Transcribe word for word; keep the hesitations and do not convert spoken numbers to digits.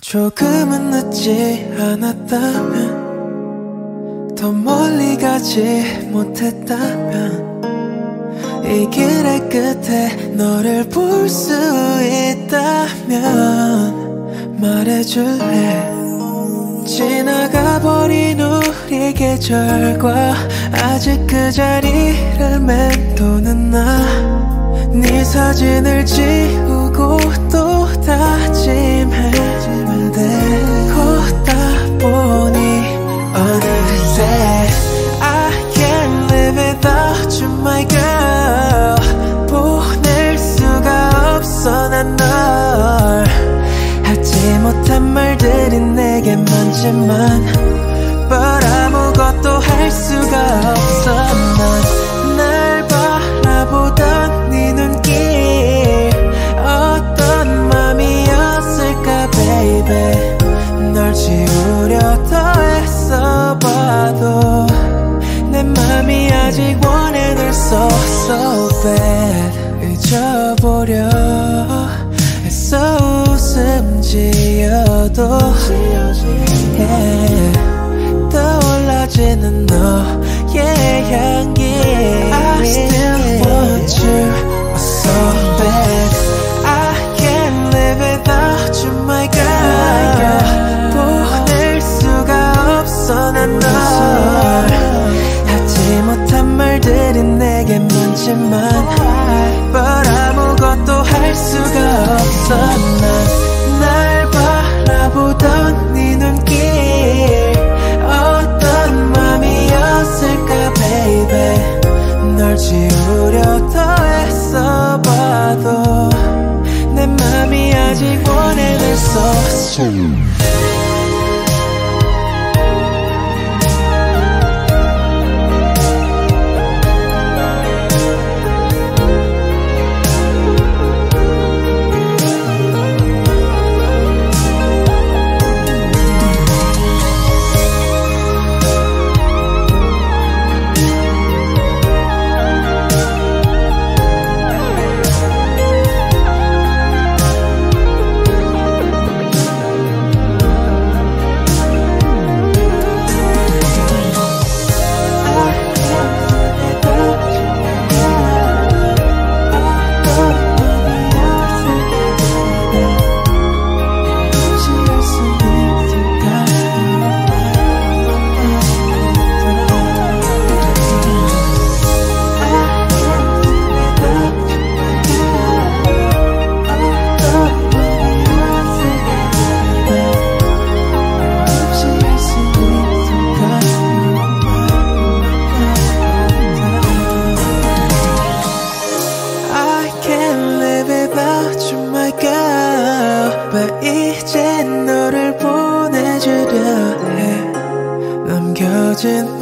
조금은 늦지 않았다면, 더 멀리 가지 못했다면, 이 길의 끝에 너를 볼 수 있다면 말해줄래. 지나가버린 우리 계절과 아직 그 자리를 맴도는 나. 네 사진을 지우고 또 다짐해. 걷다 보니 어느새 I can't live without you my girl. 보낼 수가 없어 난 널. 하지 못한 말들이 내게 많지만 But 아무것도 할 수가 없어. 난 날 바라보던 네 눈길 어떤 맘이었을까 baby. 널 지우려 더 애써봐도 내 맘이 아직 원해 널 so so bad. 잊어보려 애써 웃음 지어도 yeah. 떠올라지는 너의 향기. I still want you so bad. I can't live without you my girl. 보낼 수가 없어 난 널. 하지 못한 말들이 내게 많지만 But 아무것도 할 수가 없어. 난 날 바라보던 네 눈길 어떤 맘이었을까 baby. 널 지우려 더 애써봐도 내 맘이 아직 원해 널 so so. 이제 너를 보내주려 해. 남겨진